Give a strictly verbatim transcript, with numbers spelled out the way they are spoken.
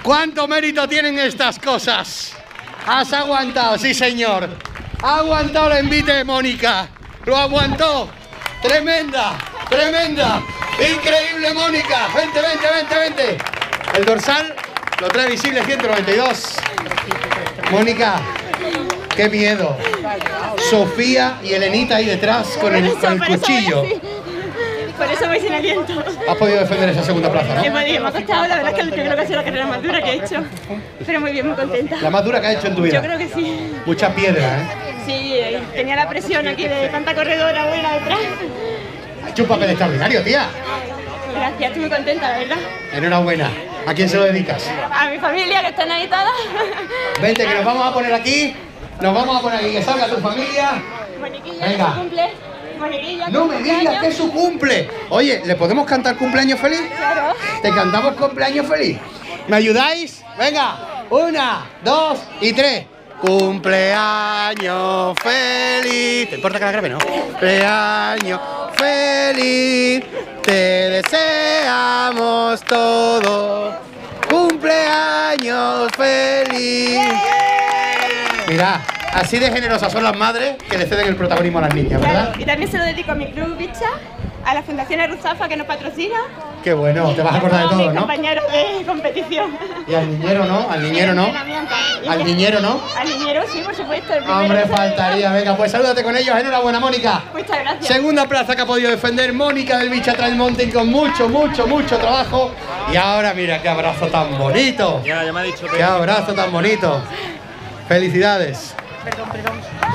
¿Cuánto mérito tienen estas cosas? Has aguantado, sí señor. Ha aguantado el envite de Mónica. Lo aguantó. Tremenda, tremenda. Increíble, Mónica. Vente, vente, vente, vente. El dorsal lo trae visible ciento noventa y dos. Mónica, qué miedo. Sofía y Elenita ahí detrás con el, con el cuchillo. Por eso voy sin aliento. Has podido defender esa segunda plaza, ¿no? He podido, me ha costado, la verdad es que yo creo que ha sido la carrera más dura que he hecho. Pero muy bien, muy contenta. La más dura que has hecho en tu vida. Yo creo que sí. Mucha piedra, ¿eh? Sí, tenía la presión aquí de tanta corredora buena detrás. Ha hecho un papel extraordinario, tía. Gracias, estoy muy contenta, la verdad. Enhorabuena. ¿A quién se lo dedicas? A mi familia, que están ahí todas. Vente, que nos vamos a poner aquí. Nos vamos a poner aquí, que salga tu familia. Moniquilla, venga. Que se cumple. Moniquilla, No me digas que es su cumple. Oye, ¿le podemos cantar cumpleaños feliz? Claro. ¿Te cantamos cumpleaños feliz? ¿Me ayudáis? Venga, una, dos y tres. Cumpleaños feliz. ¿Te importa que la grabe, no? Cumpleaños feliz. Te deseamos todo. Cumpleaños feliz. Mira, así de generosas son las madres que le ceden el protagonismo a las niñas, ¿verdad? Claro, y también se lo dedico a mi club Bicha, a la Fundación Arruzafa que nos patrocina. Qué bueno, te vas a acordar de todo, mis ¿no? compañeros de competición. Y al niñero, ¿no? Al niñero, ¿no? Y Al que- niñero, ¿no? Al niñero, sí, por supuesto. el primero Hombre, que se- faltaría. Venga, pues salúdate con ellos. Enhorabuena, Mónica. Muchas gracias. Segunda plaza que ha podido defender Mónica del Bicha Trail Mountain con mucho, mucho, mucho trabajo. Y ahora, mira, qué abrazo tan bonito. Ya, ya me ha dicho que... Qué abrazo tan bonito. Felicidades. Perdón, perdón.